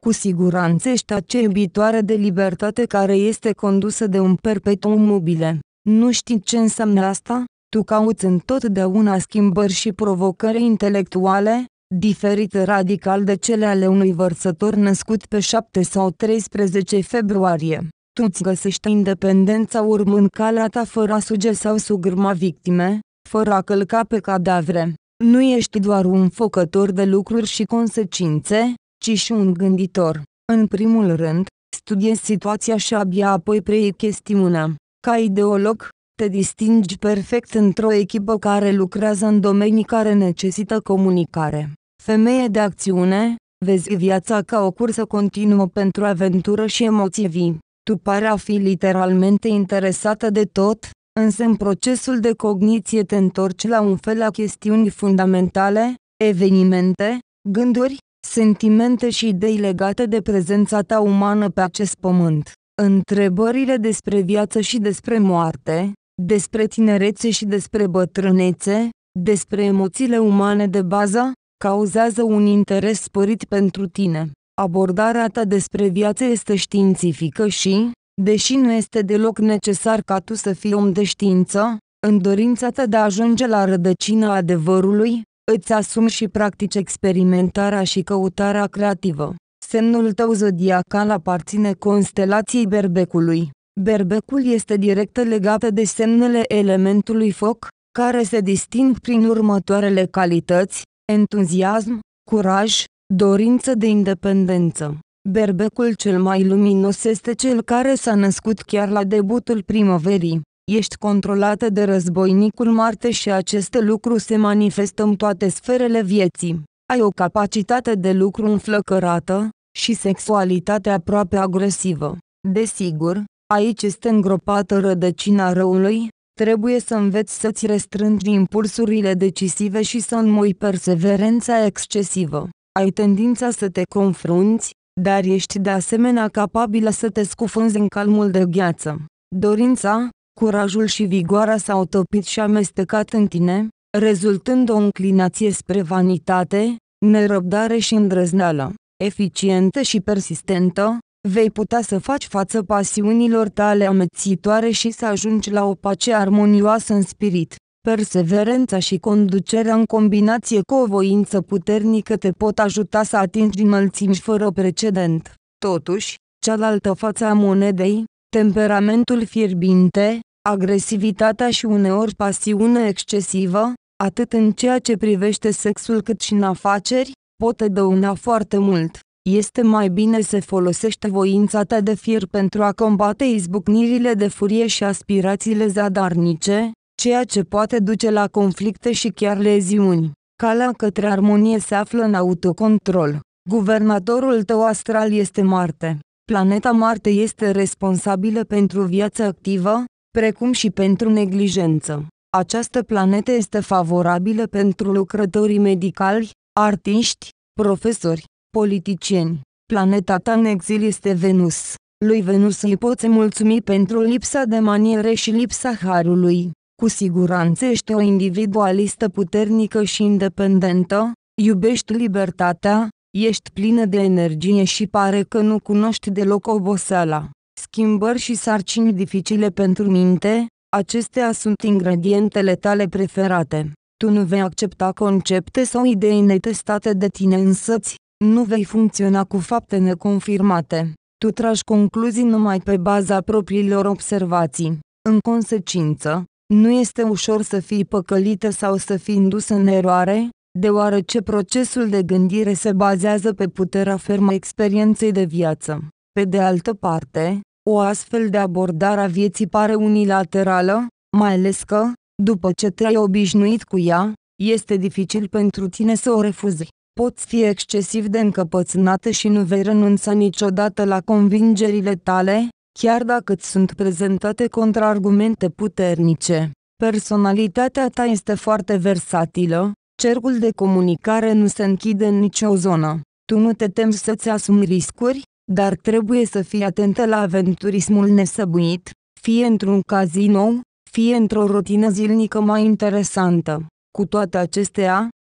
Cu siguranță ești acea iubitoare de libertate care este condusă de un perpetuum mobile. Nu știi ce înseamnă asta? Tu cauți întotdeauna schimbări și provocări intelectuale, diferite radical de cele ale unui vărsător născut pe 7 sau 13 februarie. Tu îți găsești independența urmând calea ta fără a suge sau sugruma victime, fără a călca pe cadavre. Nu ești doar un făcător de lucruri și consecințe, ci și un gânditor. În primul rând, studiezi situația și abia apoi preiei chestiunea. Ca ideolog, te distingi perfect într-o echipă care lucrează în domenii care necesită comunicare. Femeie de acțiune, vezi viața ca o cursă continuă pentru aventură și emoții vii. Tu pari a fi literalmente interesată de tot, însă în procesul de cogniție te întorci la un fel la chestiuni fundamentale, evenimente, gânduri, sentimente și idei legate de prezența ta umană pe acest pământ. Întrebările despre viață și despre moarte, despre tinerețe și despre bătrânețe, despre emoțiile umane de bază, cauzează un interes sporit pentru tine. Abordarea ta despre viață este științifică și, deși nu este deloc necesar ca tu să fii om de știință, în dorința ta de a ajunge la rădăcina adevărului, îți asumi și practici experimentarea și căutarea creativă. Semnul tău zodiacal aparține constelației Berbecului. Berbecul este direct legat de semnele elementului foc, care se disting prin următoarele calități: entuziasm, curaj, dorință de independență. Berbecul cel mai luminos este cel care s-a născut chiar la debutul primăverii. Ești controlată de războinicul Marte și acest lucru se manifestă în toate sferele vieții. Ai o capacitate de lucru înflăcărată și sexualitate aproape agresivă. Desigur, aici este îngropată rădăcina răului, trebuie să înveți să-ți restrângi impulsurile decisive și să înmoi perseverența excesivă. Ai tendința să te confrunți, dar ești de asemenea capabilă să te scufunzi în calmul de gheață. Dorința, curajul și vigoarea s-au topit și amestecat în tine, rezultând o înclinație spre vanitate, nerăbdare și îndrăzneală. Eficientă și persistentă, vei putea să faci față pasiunilor tale amețitoare și să ajungi la o pace armonioasă în spirit. Perseverența și conducerea în combinație cu o voință puternică te pot ajuta să atingi înălțimi fără precedent. Totuși, cealaltă față a monedei, temperamentul fierbinte, agresivitatea și uneori pasiune excesivă, atât în ceea ce privește sexul cât și în afaceri, pot dăuna foarte mult. Este mai bine să folosești voința ta de fier pentru a combate izbucnirile de furie și aspirațiile zadarnice, ceea ce poate duce la conflicte și chiar leziuni. Calea către armonie se află în autocontrol. Guvernatorul tău astral este Marte. Planeta Marte este responsabilă pentru viața activă, precum și pentru neglijență. Această planetă este favorabilă pentru lucrătorii medicali, artiști, profesori, politicieni. Planeta ta în exil este Venus. Lui Venus îi poți mulțumi pentru lipsa de maniere și lipsa harului. Cu siguranță ești o individualistă puternică și independentă, iubești libertatea, ești plină de energie și pare că nu cunoști deloc oboseala. Schimbări și sarcini dificile pentru minte, acestea sunt ingredientele tale preferate. Tu nu vei accepta concepte sau idei netestate de tine însăți, nu vei funcționa cu fapte neconfirmate. Tu tragi concluzii numai pe baza propriilor observații. În consecință, nu este ușor să fii păcălită sau să fii indusă în eroare, deoarece procesul de gândire se bazează pe puterea fermă experienței de viață. Pe de altă parte, o astfel de abordare a vieții pare unilaterală, mai ales că, după ce te-ai obișnuit cu ea, este dificil pentru tine să o refuzi. Poți fi excesiv de încăpățânată și nu vei renunța niciodată la convingerile tale, chiar dacă îți sunt prezentate contraargumente puternice. Personalitatea ta este foarte versatilă, cercul de comunicare nu se închide în nicio zonă. Tu nu te temi să-ți asumi riscuri, dar trebuie să fii atentă la aventurismul nesăbuit, fie într-un cazinou, fie într-o rutină zilnică mai interesantă. Cu toate acestea,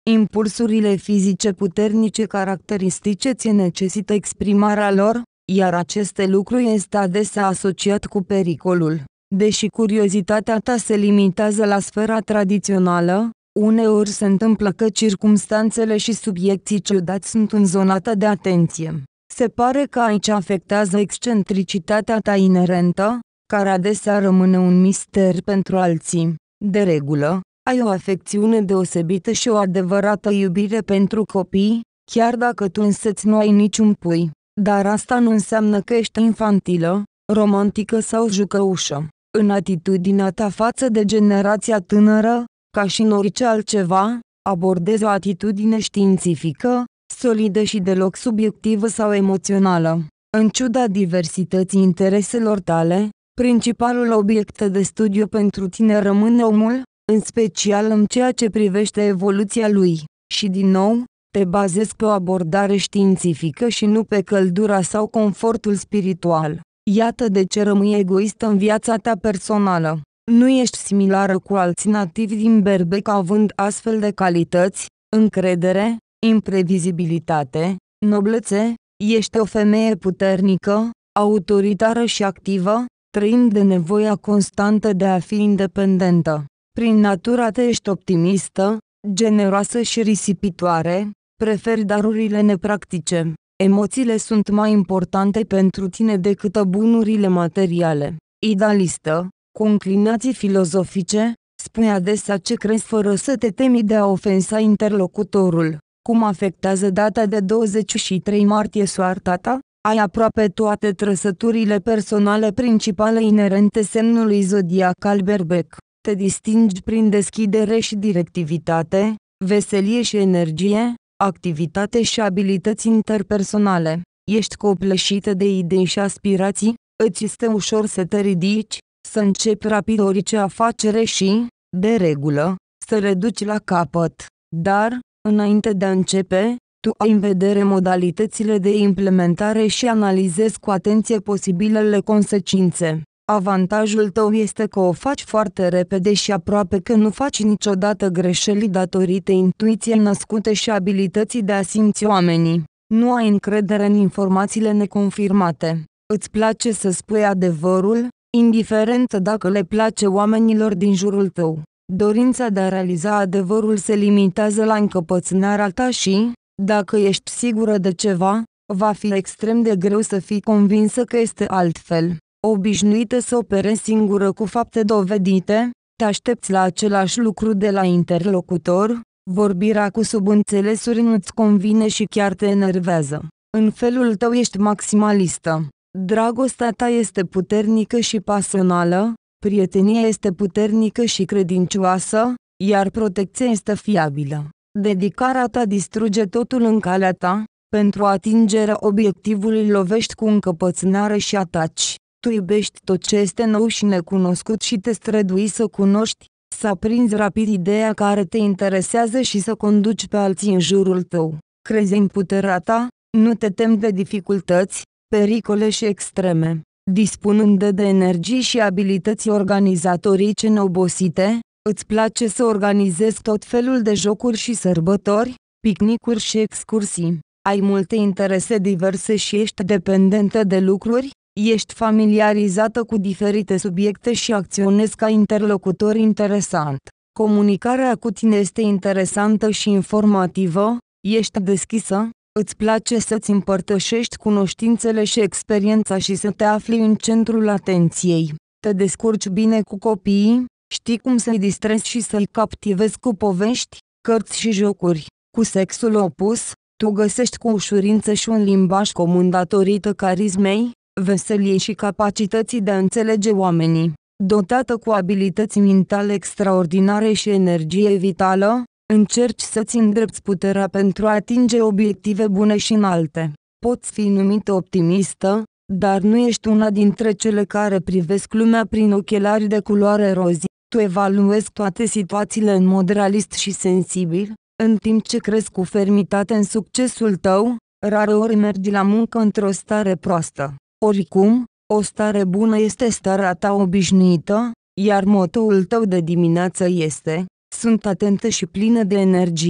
Impulsurile fizice puternice caracteristice ți necesită exprimarea lor, iar aceste lucruri este adesea asociat cu pericolul. Deși curiozitatea ta se limitează la sfera tradițională, uneori se întâmplă că circumstanțele și subiecții ciudați sunt în zona ta de atenție. Se pare că aici afectează excentricitatea ta inerentă, care adesea rămâne un mister pentru alții. De regulă, ai o afecțiune deosebită și o adevărată iubire pentru copii, chiar dacă tu însăți nu ai niciun pui. Dar asta nu înseamnă că ești infantilă, romantică sau jucăușă. În atitudinea ta față de generația tânără, ca și în orice altceva, abordezi o atitudine științifică, solidă și deloc subiectivă sau emoțională. În ciuda diversității intereselor tale, principalul obiect de studiu pentru tine rămâne omul, în special în ceea ce privește evoluția lui. Și din nou, te bazezi pe o abordare științifică și nu pe căldura sau confortul spiritual. Iată de ce rămâi egoistă în viața ta personală. Nu ești similară cu alții nativi din Berbec având astfel de calități: încredere, imprevizibilitate, noblețe. Ești o femeie puternică, autoritară și activă, trăind de nevoia constantă de a fi independentă. Prin natura ta ești optimistă, generoasă și risipitoare, preferi darurile nepractice. Emoțiile sunt mai importante pentru tine decât bunurile materiale. Idealistă, cu inclinații filozofice, spui adesea ce crezi fără să te temi de a ofensa interlocutorul. Cum afectează data de 23 martie soarta ta? Ai aproape toate trăsăturile personale principale inerente semnului zodiacal Berbec. Te distingi prin deschidere și directivitate, veselie și energie, activitate și abilități interpersonale. Ești copleșită de idei și aspirații, îți este ușor să te ridici, să începi rapid orice afacere și, de regulă, să reduci la capăt. Dar, înainte de a începe, tu ai în vedere modalitățile de implementare și analizezi cu atenție posibilele consecințe. Avantajul tău este că o faci foarte repede și aproape că nu faci niciodată greșeli datorită intuiției născute și abilității de a simți oamenii. Nu ai încredere în informațiile neconfirmate. Îți place să spui adevărul, indiferent dacă le place oamenilor din jurul tău. Dorința de a realiza adevărul se limitează la încăpățânarea ta și, dacă ești sigură de ceva, va fi extrem de greu să fii convinsă că este altfel. Obișnuită să operezi singură cu fapte dovedite, te aștepți la același lucru de la interlocutor, vorbirea cu subînțelesuri nu-ți convine și chiar te enervează. În felul tău ești maximalistă. Dragostea ta este puternică și pasională, prietenia este puternică și credincioasă, iar protecția este fiabilă. Dedicarea ta distruge totul în calea ta, pentru atingerea obiectivului lovești cu încăpățânare și ataci. Tu iubești tot ce este nou și necunoscut și te strădui să cunoști, să aprinzi rapid ideea care te interesează și să conduci pe alții în jurul tău. Crezi în puterea ta, nu te temi de dificultăți, pericole și extreme. Dispunând de energii și abilități organizatorice neobosite, îți place să organizezi tot felul de jocuri și sărbători, picnicuri și excursii. Ai multe interese diverse și ești dependentă de lucruri, ești familiarizată cu diferite subiecte și acționezi ca interlocutor interesant. Comunicarea cu tine este interesantă și informativă, ești deschisă, îți place să-ți împărtășești cunoștințele și experiența și să te afli în centrul atenției. Te descurci bine cu copiii, știi cum să-i distrezi și să-i captivezi cu povești, cărți și jocuri. Cu sexul opus, tu găsești cu ușurință și un limbaj comun datorită carismei, veseliei și capacității de a înțelege oamenii. Dotată cu abilități mentale extraordinare și energie vitală, încerci să-ți îndrepți puterea pentru a atinge obiective bune și înalte. Poți fi numită optimistă, dar nu ești una dintre cele care privesc lumea prin ochelari de culoare roz. Tu evaluezi toate situațiile în mod realist și sensibil, în timp ce crezi cu fermitate în succesul tău, rareori mergi la muncă într-o stare proastă. Oricum, o stare bună este starea ta obișnuită, iar motoul tău de dimineață este: sunt atentă și plină de energie.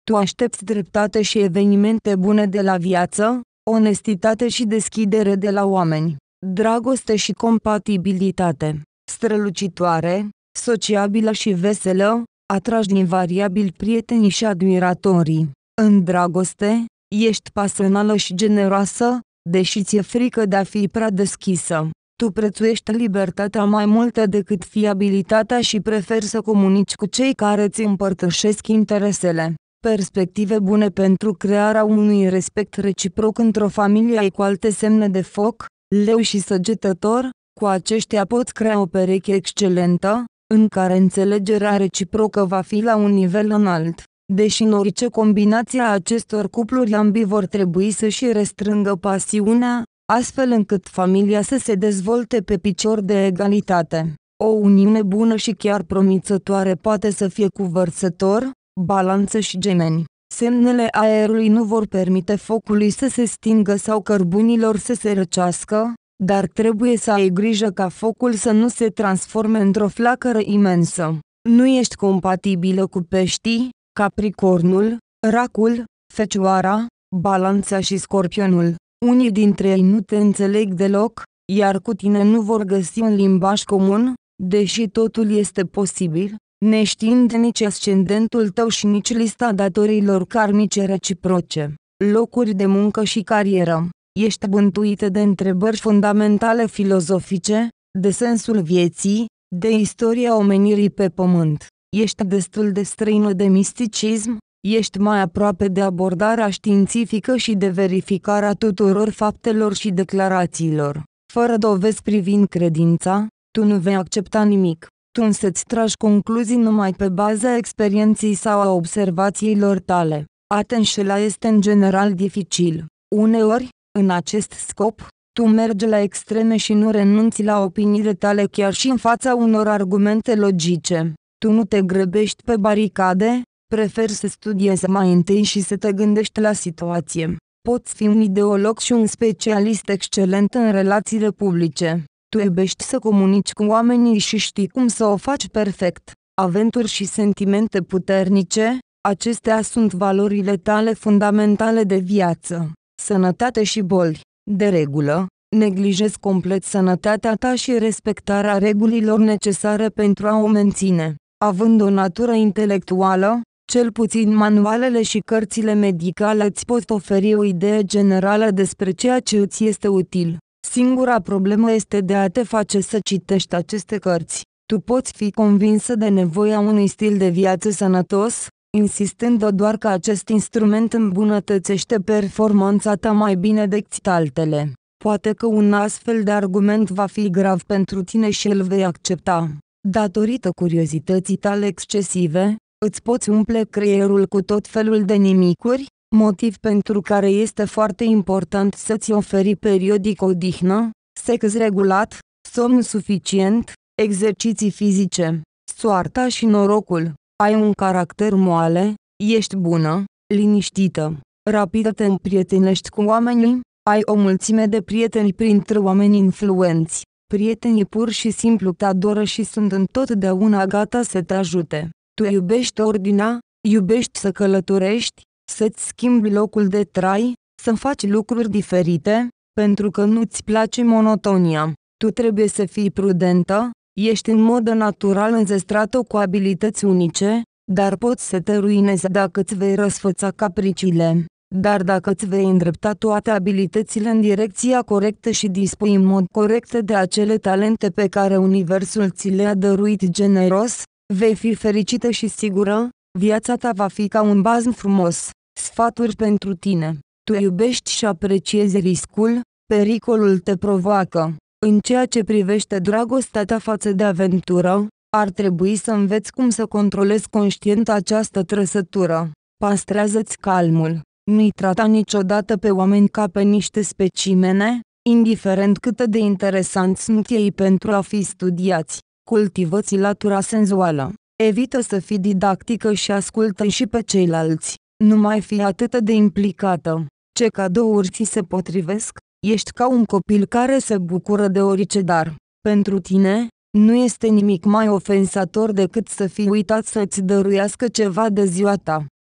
Tu aștepți dreptate și evenimente bune de la viață, onestitate și deschidere de la oameni, dragoste și compatibilitate. Strălucitoare, sociabilă și veselă, atragi invariabil prietenii și admiratorii. În dragoste, ești pasională și generoasă, deși ți-e frică de a fi prea deschisă. Tu prețuiești libertatea mai mult decât fiabilitatea și preferi să comunici cu cei care îți împărtășesc interesele. Perspective bune pentru crearea unui respect reciproc într-o familie ai cu alte semne de foc, Leu și Săgetător, cu aceștia poți crea o pereche excelentă, în care înțelegerea reciprocă va fi la un nivel înalt. Deși în orice combinație a acestor cupluri ambii vor trebui să-și restrângă pasiunea, astfel încât familia să se dezvolte pe picior de egalitate. O uniune bună și chiar promițătoare poate să fie cu Vărsător, Balanță și Gemeni. Semnele aerului nu vor permite focului să se stingă sau cărbunilor să se răcească, dar trebuie să ai grijă ca focul să nu se transforme într-o flacără imensă. Nu ești compatibilă cu Peștii, Capricornul, Racul, Fecioara, Balanța și Scorpionul. Unii dintre ei nu te înțeleg deloc, iar cu tine nu vor găsi un limbaj comun, deși totul este posibil, neștiind nici ascendentul tău și nici lista datoriilor karmice reciproce. Locuri de muncă și carieră. Ești bântuită de întrebări fundamentale filozofice, de sensul vieții, de istoria omenirii pe pământ. Ești destul de străină de misticism, ești mai aproape de abordarea științifică și de verificarea tuturor faptelor și declarațiilor. Fără dovezi privind credința, tu nu vei accepta nimic. Tu însă-ți tragi concluzii numai pe baza experienței sau a observațiilor tale. A te înșela este în general dificil. Uneori, în acest scop, tu mergi la extreme și nu renunți la opiniile tale chiar și în fața unor argumente logice. Tu nu te grăbești pe baricade, preferi să studiezi mai întâi și să te gândești la situație. Poți fi un ideolog și un specialist excelent în relațiile publice. Tu iubești să comunici cu oamenii și știi cum să o faci perfect. Aventuri și sentimente puternice, acestea sunt valorile tale fundamentale de viață. Sănătate și boli. De regulă, neglijezi complet sănătatea ta și respectarea regulilor necesare pentru a o menține. Având o natură intelectuală, cel puțin manualele și cărțile medicale îți pot oferi o idee generală despre ceea ce îți este util. Singura problemă este de a te face să citești aceste cărți. Tu poți fi convinsă de nevoia unui stil de viață sănătos, insistând doar că acest instrument îmbunătățește performanța ta mai bine decât altele. Poate că un astfel de argument va fi grav pentru tine și îl vei accepta. Datorită curiozității tale excesive, îți poți umple creierul cu tot felul de nimicuri, motiv pentru care este foarte important să-ți oferi periodic odihnă, sex regulat, somn suficient, exerciții fizice. Soarta și norocul. Ai un caracter moale, ești bună, liniștită, rapidă te împrietenești cu oamenii, ai o mulțime de prieteni printre oameni influenți. Prietenii pur și simplu te adoră și sunt întotdeauna gata să te ajute. Tu iubești ordinea, iubești să călătorești, să-ți schimbi locul de trai, să faci lucruri diferite, pentru că nu-ți place monotonia. Tu trebuie să fii prudentă, ești în mod natural înzestrată cu abilități unice, dar poți să te ruinezi dacă îți vei răsfăța capriciile. Dar dacă îți vei îndrepta toate abilitățile în direcția corectă și dispui în mod corect de acele talente pe care Universul ți le-a dăruit generos, vei fi fericită și sigură, viața ta va fi ca un bazm frumos. Sfaturi pentru tine. Tu iubești și apreciezi riscul, pericolul te provoacă. În ceea ce privește dragostea ta față de aventură, ar trebui să înveți cum să controlezi conștient această trăsătură. Păstrează-ți calmul. Nu-i trata niciodată pe oameni ca pe niște specimene, indiferent cât de interesanți sunt ei pentru a fi studiați. Cultivă-ți latura senzuală. Evită să fii didactică și ascultă și pe ceilalți. Nu mai fi atât de implicată. Ce cadouri ți se potrivesc? Ești ca un copil care se bucură de orice dar. Pentru tine, nu este nimic mai ofensator decât să fii uitat să-ți dăruiască ceva de ziua ta.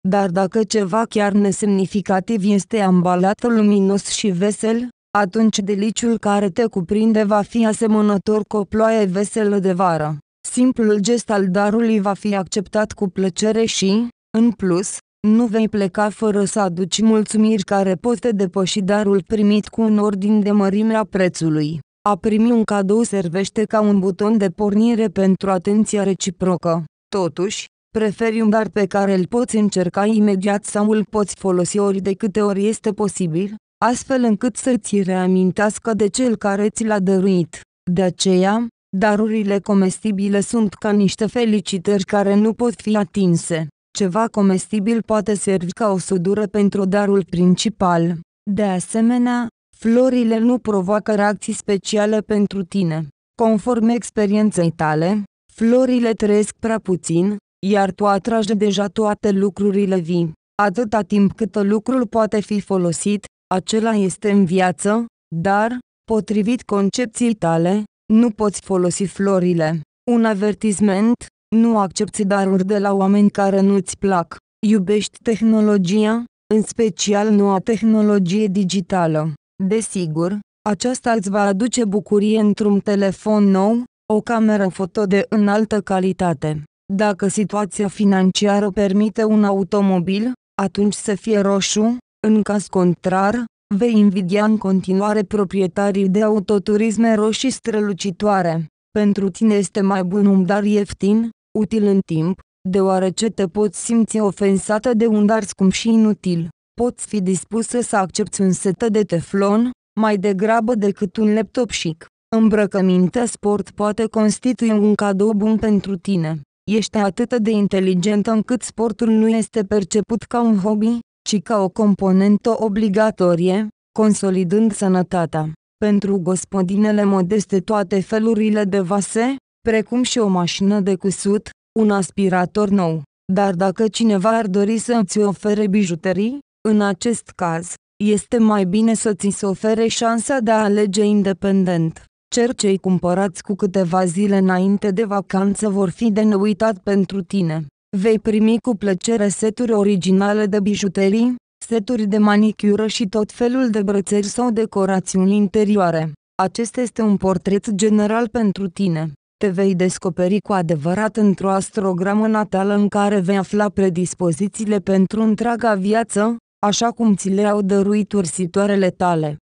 dar dacă ceva chiar nesemnificativ este ambalat luminos și vesel, atunci deliciul care te cuprinde va fi asemănător cu o ploaie veselă de vară. Simplul gest al darului va fi acceptat cu plăcere și, în plus, nu vei pleca fără să aduci mulțumiri care pot depăși darul primit cu un ordin de mărime a prețului. A primi un cadou servește ca un buton de pornire pentru atenția reciprocă. Totuși, preferi un dar pe care îl poți încerca imediat sau îl poți folosi ori de câte ori este posibil, astfel încât să-ți reamintească de cel care ți l-a dăruit. De aceea, darurile comestibile sunt ca niște felicitări care nu pot fi atinse. Ceva comestibil poate servi ca o sudură pentru darul principal. De asemenea, florile nu provoacă reacții speciale pentru tine. Conform experienței tale, florile trăiesc prea puțin, iar tu atragi deja toate lucrurile vii. Atâta timp cât lucrul poate fi folosit, acela este în viață, dar, potrivit concepției tale, nu poți folosi florile. Un avertisment: nu accepți daruri de la oameni care nu-ți plac. Iubești tehnologia, în special noua tehnologie digitală. Desigur, aceasta îți va aduce bucurie într-un telefon nou, o cameră foto de înaltă calitate. Dacă situația financiară permite un automobil, atunci să fie roșu, în caz contrar, vei invidia în continuare proprietarii de autoturisme roșii strălucitoare. Pentru tine este mai bun un dar ieftin, util în timp, deoarece te poți simți ofensată de un dar scump și inutil. Poți fi dispusă să accepti un set de teflon, mai degrabă decât un laptop chic. Îmbrăcămintea sport poate constitui un cadou bun pentru tine. Ești atât de inteligentă încât sportul nu este perceput ca un hobby, ci ca o componentă obligatorie, consolidând sănătatea. Pentru gospodinele modeste toate felurile de vase, precum și o mașină de cusut, un aspirator nou. Dar dacă cineva ar dori să îți ofere bijuterii, în acest caz, este mai bine să ți se ofere șansa de a alege independent. Cei cumpărați cu câteva zile înainte de vacanță vor fi de neuitat pentru tine. Vei primi cu plăcere seturi originale de bijuterii, seturi de manicură și tot felul de brățări sau decorațiuni interioare. Acesta este un portret general pentru tine. Te vei descoperi cu adevărat într-o astrogramă natală în care vei afla predispozițiile pentru întreaga viață, așa cum ți le-au dăruit ursitoarele tale.